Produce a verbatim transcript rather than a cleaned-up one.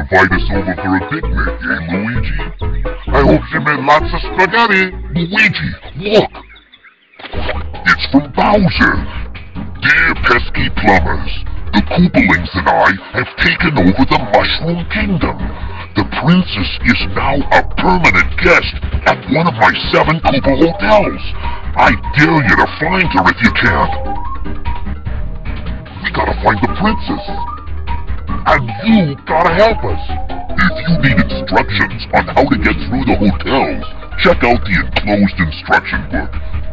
invite us over for a picnic, eh, Luigi? I hope you made lots of spaghetti. Luigi, look! It's from Bowser. Dear pesky plumbers, the Koopalings and I have taken over the Mushroom Kingdom. The princess is now a permanent guest at one of my seven Koopa hotels. I dare you to find her if you can. We gotta find the princess. And you gotta help us. If you need instructions on how to get through the hotels, check out the enclosed instruction book.